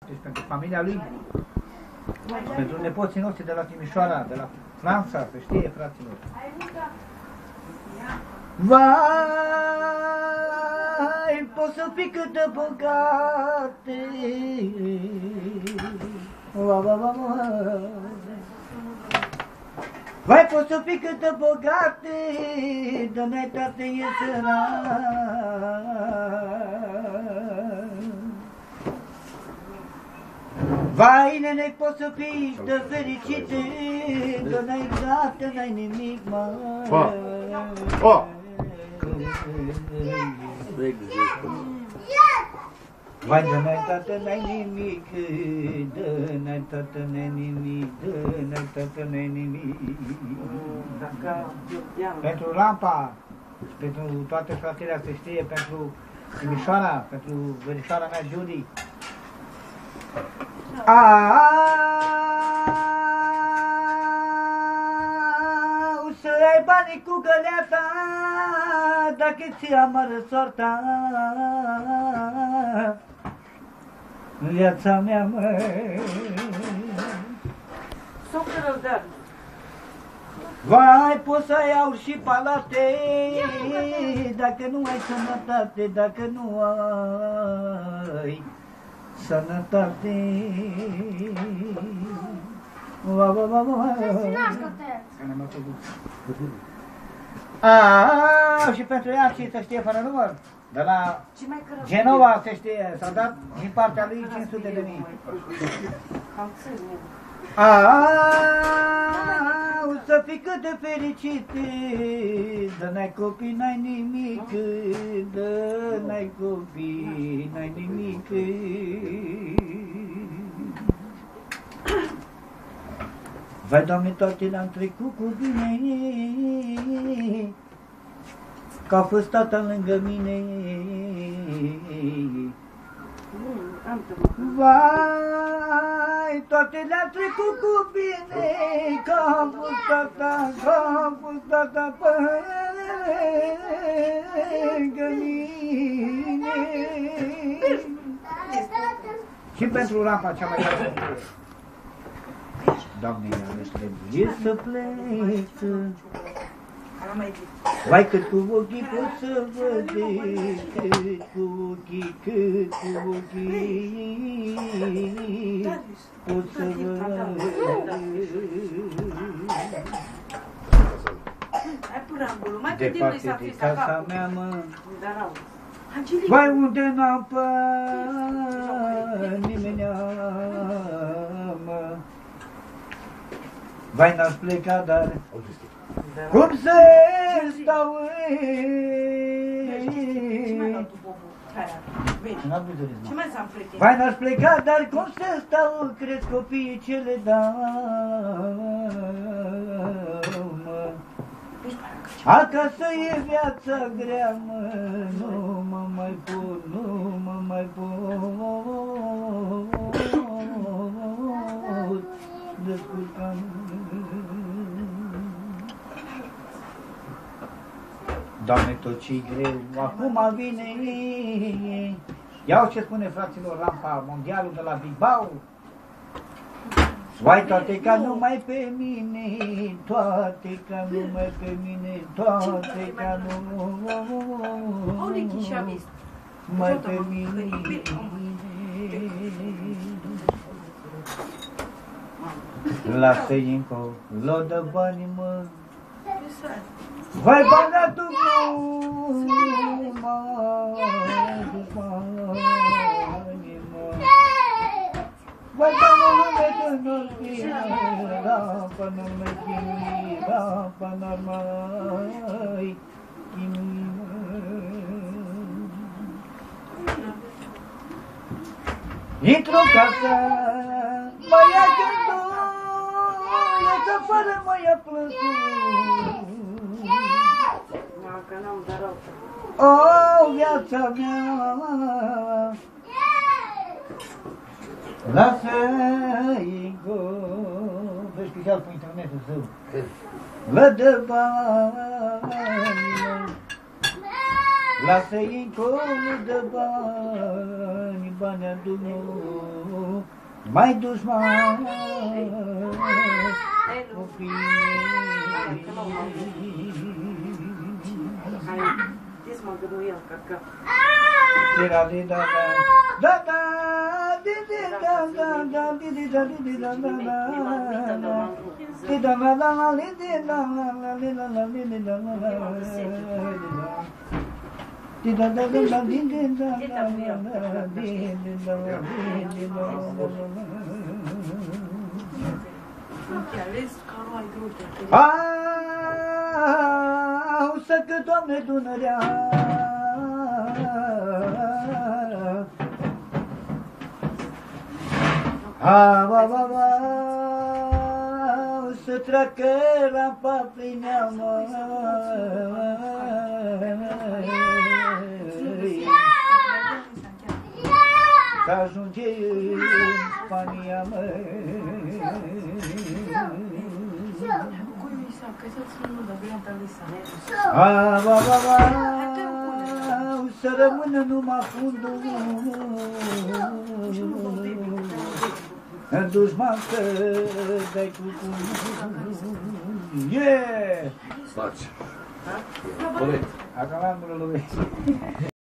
deci pentru familia lui, pentru nepoții noștri de la Timișoara, de la Franța, să știe, fraților. Vai, poți să fii cât de bogate. Vai, poți să fii cât de bogate, de n-ai tate e sărat. Vai, nene, poți să fii de fericite, de n-ai tate, n-ai nimic, mă. Vai, de n-ai tată, n-ai nimic, de n-ai tată, n-ai nimic, de n-ai tată, n-ai nimic. Pentru Lampa, pentru toate fratele se știe, pentru Timișoara, pentru verișoara mea Judy. Să ai banii cu găleata, dacă ți amară soarta în viața mea, măi. Vai, poți să ai aur și palate, dacă nu ai sănătate, dacă nu ai sănătate. Și pentru ea și să știe fără număr, de la Genova se știe, s-a dat din partea lui 500.000. Să fii cât de fericite, de n-ai copii, n-ai nimic, de n-ai copii, n-ai nimic. Vai, Doamne, toate le-am trecut cu bine, că a fost tata lângă mine. Vai, toate le-am trecut cu bine, că am fost tata, că am fost tata lângă mine. Și pentru Lampa cea mai tare. Doamne, iarăși trebuie să plec. Vai, cât cu ochii pot să văd, cât cu ochii, cât cu ochii pot să văd. Departe de casa mea, mă, vai, unde n-am pe nimenea, mă. Vai, n-aș pleca, dar cum să stau vai, n-aș pleca, dar cum să stau, crezi copiii ce le dau, mă. Acasă e viața grea, mă, nu mă mai pot, nu mă mai pot descurca. Doamne, tot ce-i greu, acum vine. Iau ce spune, fraților, Lampa, mondialul de la Bilbao. Vai, toate ca numai pe mine, toate ca numai pe mine, toate ca numai pe mine. Lasă-i încolo de bani, mă. Vai, băgatul meu, vai, nu me chimira, intru-n casă, mă ia gândul, e să fără mă ia plânsul. O, viața mea, lasă-i vezi că și-al pe internetul său. Văd bani, lasă-i colul de bani, bani adu mai dușman copiii da da da da da să că Doamne Dunărea să treacă rampa prin ea, să ajunge în Spania, să rămână numai fundul, dușman să dai cu yeah! Faci. Corect. Acum am lui.